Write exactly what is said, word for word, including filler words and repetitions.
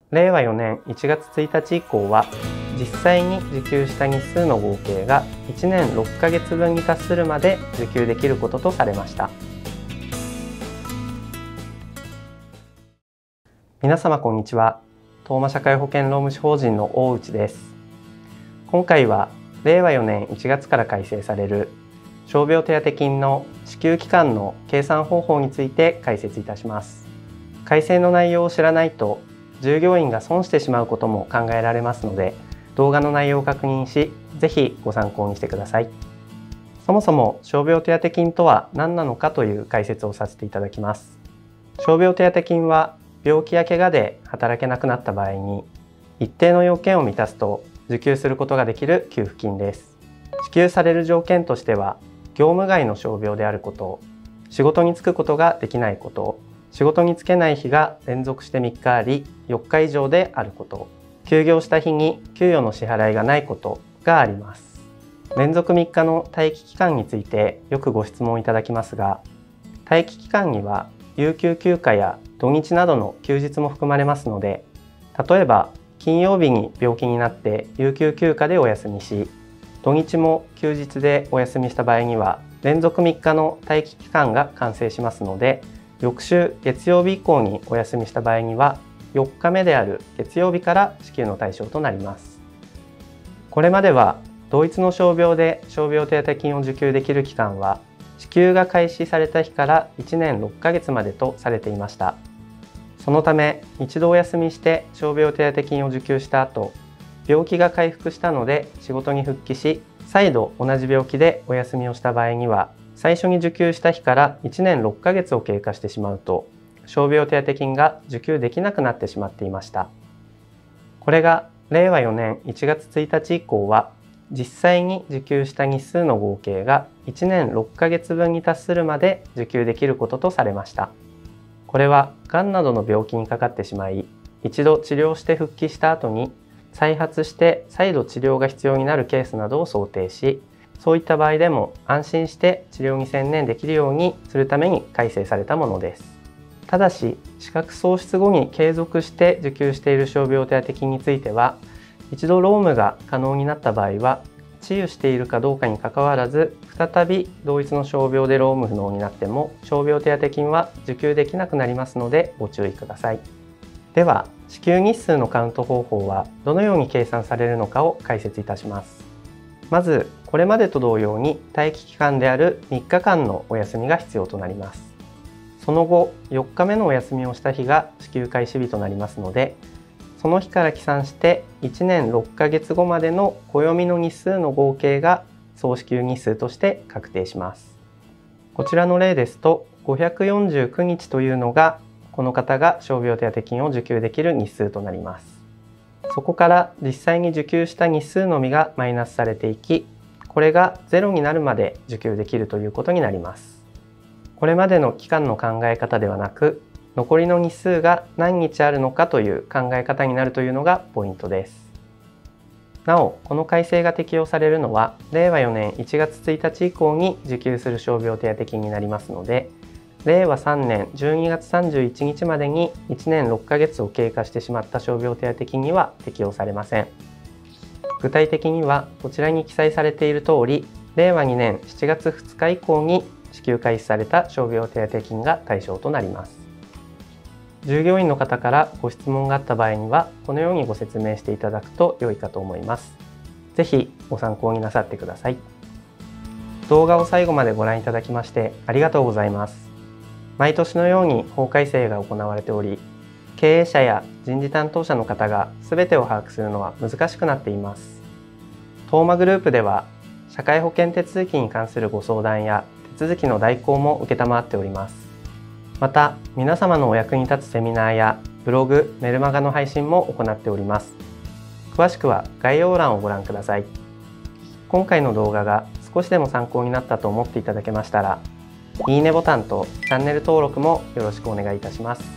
れいわよねんいちがつついたち以降は実際に受給した日数の合計がいちねんろっかげつぶんに達するまで受給できることとされました。皆様こんにちは。東間社会保険労務士法人の大内です。今回はれいわよねんいちがつから改正される傷病手当金の支給期間の計算方法について解説いたします。改正の内容を知らないと従業員が損してしまうことも考えられますので、動画の内容を確認し、ぜひご参考にしてください。そもそも傷病手当金とは何なのかという解説をさせていただきます。傷病手当金は病気や怪我で働けなくなった場合に一定の要件を満たすと受給することができる給付金です。支給される条件としては、業務外の傷病であること、仕事に就くことができないこと、仕事に就けない日が連続してみっかありよっか以上であること、休業した日に給与の支払いがないことがあります。連続みっかの待機期間についてよくご質問いただきますが、待機期間には有給休暇や土日などの休日も含まれますので、例えば金曜日に病気になって有給休暇でお休みし、土日も休日でお休みした場合には連続みっかの待機期間が完成しますので、翌週月曜日以降にお休みした場合にはよっかめである月曜日から支給の対象となります。これまでは同一の傷病で傷病手当金を受給できる期間は支給が開始された日からいちねんろっかげつまでとされていました。そのため一度お休みして傷病手当金を受給した後、病気が回復したので仕事に復帰し、再度同じ病気でお休みをした場合には最初に受給した日からいちねんろっかげつを経過してしまうと傷病手当金が受給できなくなってしまっていました。これがれいわよねんいちがつついたち以降は実際に受給した日数の合計がいちねんろっかげつぶんに達するまで受給できることとされました。これはがんなどの病気にかかってしまい、一度治療して復帰した後に再発して再度治療が必要になるケースなどを想定し、そういった場合でも安心して治療に専念できるようにするために改正されたものです。ただし、資格喪失後に継続して受給している傷病手当金については、一度労務が可能になった場合は、治癒しているかどうかにかかわらず、再び同一の傷病で労務不能になっても、傷病手当金は受給できなくなりますのでご注意ください。では、支給日数のカウント方法はどのように計算されるのかを解説いたします。まず、これまでと同様に待機期間であるみっかかんのお休みが必要となります。その後、よっかめのお休みをした日が支給開始日となりますので、その日から起算していちねんろっかげつごまでの暦の日数の合計が総支給日数として確定します。こちらの例ですと、ごひゃくよんじゅうくにちというのがこの方が傷病手当金を受給できる日数となります。そこから実際に受給した日数のみがマイナスされていき、これがゼロになるまで受給できるということになります。これまでの期間の考え方ではなく、残りの日数が何日あるのかという考え方になるというのがポイントです。なお、この改正が適用されるのは、れいわよねんいちがつついたち以降に受給する傷病手当金になりますので、れいわさんねんじゅうにがつさんじゅういちにちまでにいちねんろっかげつを経過してしまった傷病手当金には適用されません。具体的には、こちらに記載されている通り、れいわにねんしちがつふつか以降に支給開始された傷病手当金が対象となります。従業員の方からご質問があった場合には、このようにご説明していただくと良いかと思います。ぜひご参考になさってください。動画を最後までご覧いただきましてありがとうございます。毎年のように法改正が行われており、経営者や人事担当者の方が全てを把握するのは難しくなっています。東間グループでは、社会保険手続きに関するご相談や手続きの代行も承っております。また、皆様のお役に立つセミナーやブログ、メルマガの配信も行っております。詳しくは概要欄をご覧ください。今回の動画が少しでも参考になったと思っていただけましたら、いいねボタンとチャンネル登録もよろしくお願いいたします。